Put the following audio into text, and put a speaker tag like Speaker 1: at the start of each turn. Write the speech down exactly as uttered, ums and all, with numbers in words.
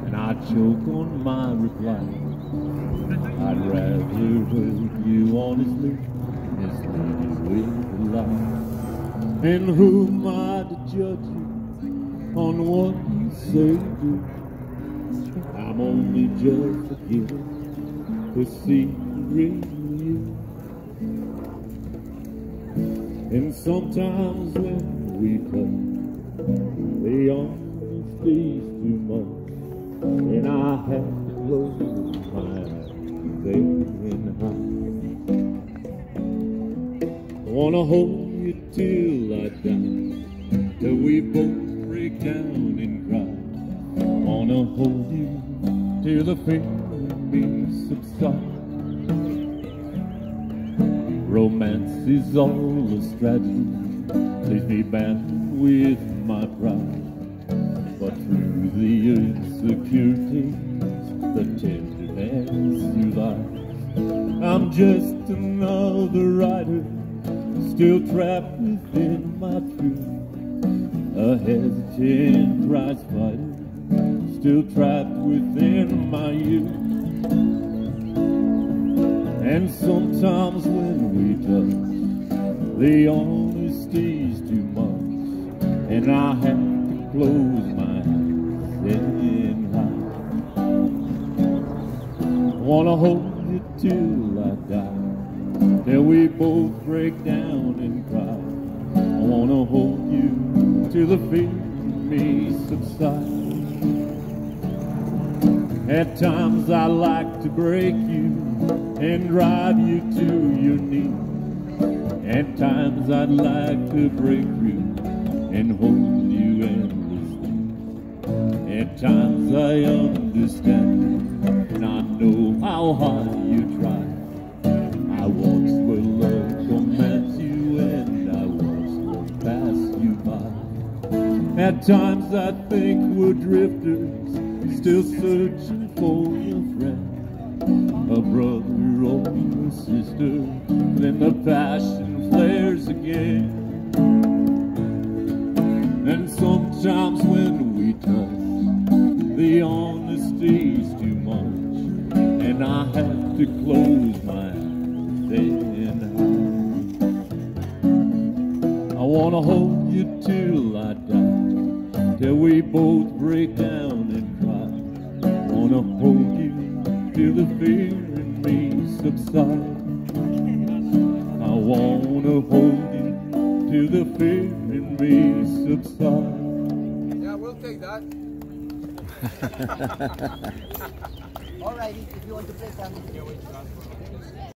Speaker 1: and I choke on my reply. I'd rather hurt you honestly, mislead you with a lie. And who am I to judge you on what you say or do? I'm only just a kid to see the real you. And sometimes when we touch, the honesty's too much, and I have to close my eyes and hide. I wanna hold you till I die, till we both break down and cry. I wanna hold you till the fear in me subsides. Romance is all a strategy, leaves me bound with my pride. But through the insecurities, the tenderness survives. I'm just another rider, still trapped within my truth. A hesitant prize fighter, still trapped within my youth. And sometimes when we touch, the honesty's too much, and I have to close my eyes and hide. I wanna hold you till I die, till we both break down and cry. I wanna hold you till the fear in me subsides. At times I like to break you and drive you to your knees. At times I'd like to break through and hold you endlessly. At times I understand you, and I know how hard you try. I once will love romance you, and I once will pass you by. At times I think we're drifters, still searching for a friend, a brother or a sister. Then the passion flares again. And sometimes when we touch, the honesty's too much, and I have to close my eyes and hide. I wanna hold you till I die, till we both break down and cry. I wanna hold you till the fear in me subsides. I wanna hold you till the fear in me subsides.
Speaker 2: Yeah, we'll take that.
Speaker 3: Alrighty, if you want to play something.